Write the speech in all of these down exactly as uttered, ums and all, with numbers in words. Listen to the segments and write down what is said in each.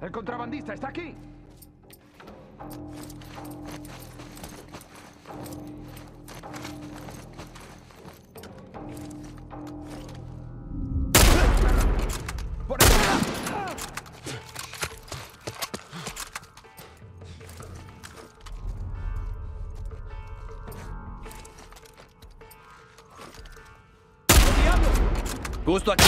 ¡El contrabandista está aquí! ¡Por ahí! Justo aquí.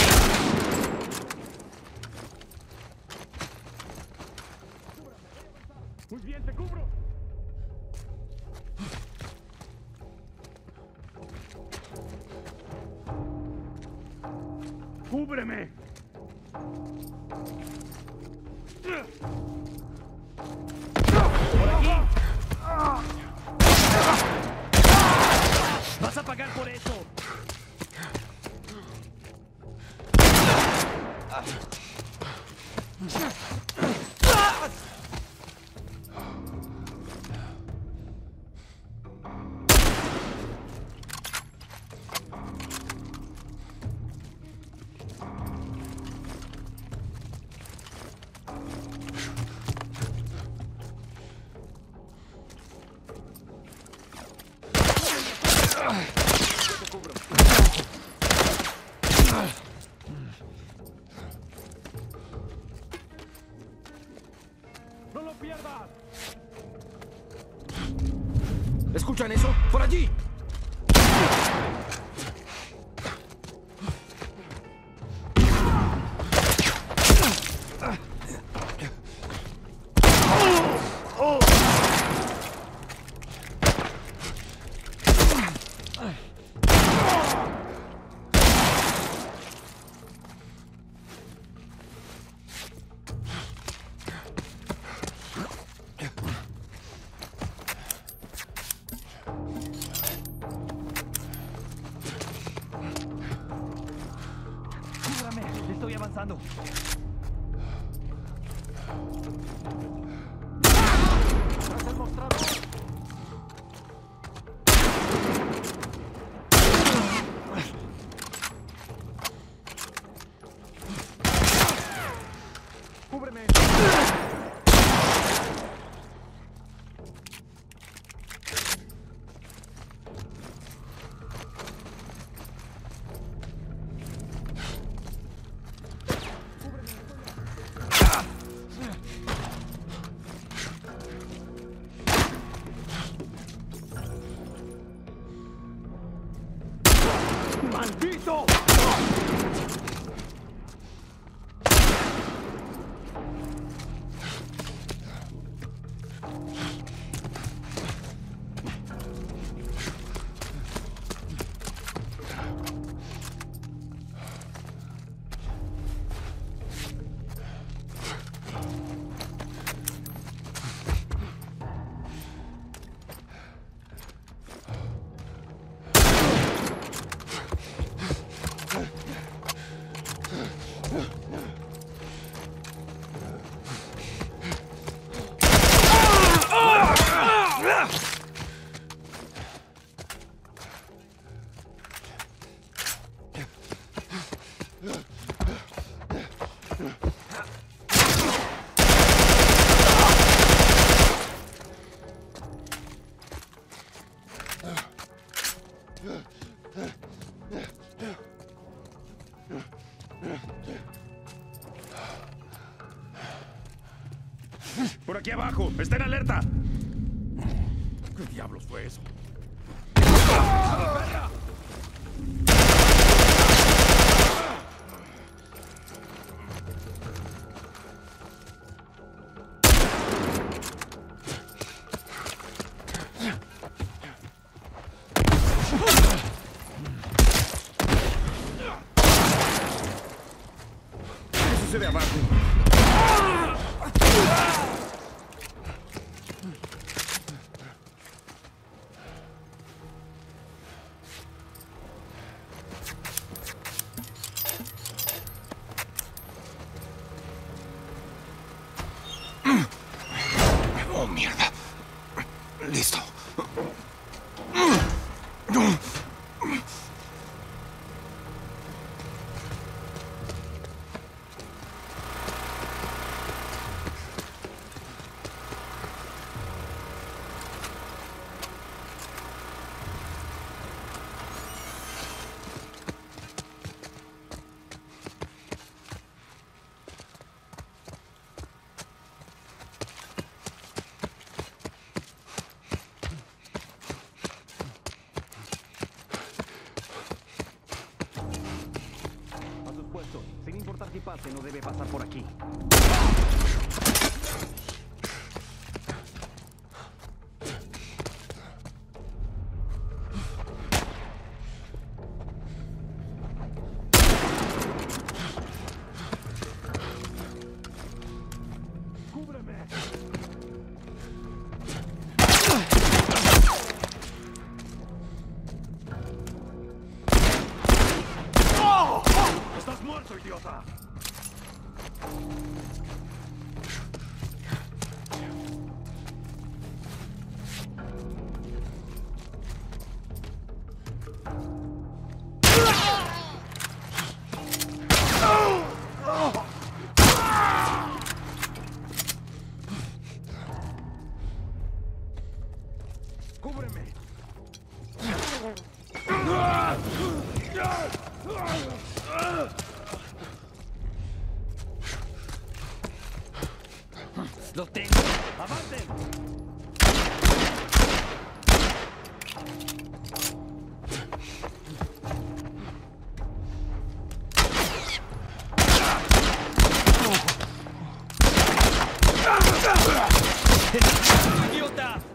Muy bien, te cubro. ¡Cúbreme! ¡Por aquí! ¡Vas a pagar por eso! ¡No lo pierdas! ¿Escuchan eso? ¡Por allí! ¡Cúbrame! ¡Estoy avanzando! ¡Tras el mostrador! ¡Cúbreme! ¡Maldito! ¡Por aquí abajo! ¡Está en alerta! ¿Qué diablos fue eso? ¿Qué sucede abajo? ¡Oh, mierda! Listo. Este no debe pasar por aquí. ¡Estás muerto, idiota! ¡Cúbreme! ¡Lo tengo! ¡Avancen! ¡Idiota!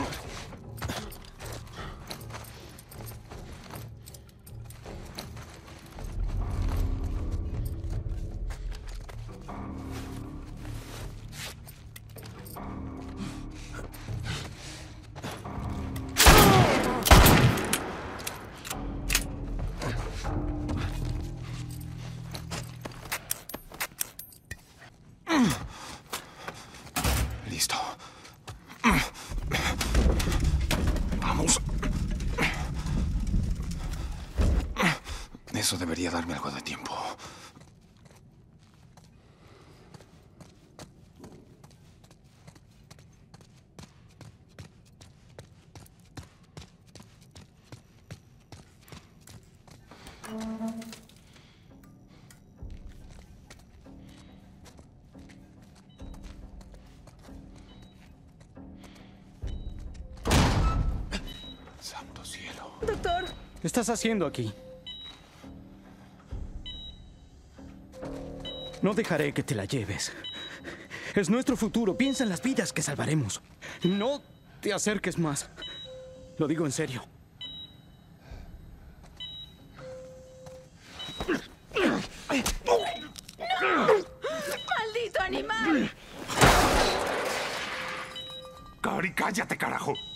Listo. Vamos. Eso debería darme algo de tiempo. Santo cielo. Doctor, ¿Qué estás haciendo aquí? No dejaré que te la lleves. Es nuestro futuro. Piensa en las vidas que salvaremos. No te acerques más. Lo digo en serio. ¡maldito animal! ¡Cari, cállate, carajo!